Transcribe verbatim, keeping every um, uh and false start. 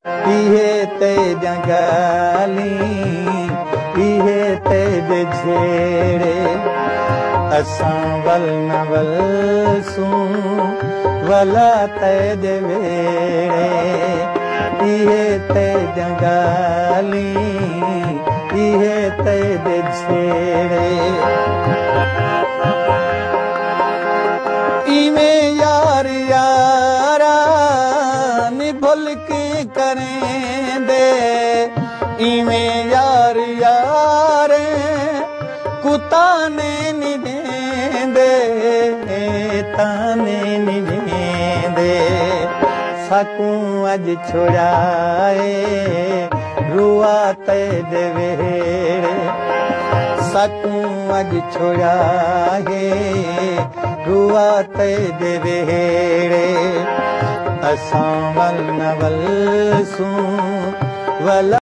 इहे तेज गाली इहे तेज झेड़े असां वल न वलसूं वला तेज वेड़े इहे तेज गाली इहे तेज झेड़े इवें यार यारा निभुल के करें दे इवें यार यार कुताने निभेंदे ताने निभेंदे सकूं अज छुड़ाए रुआ तेज वेड़े सकूं अज छुड़ाए रुआ तेज वेड़े असां वल न वलसूं वला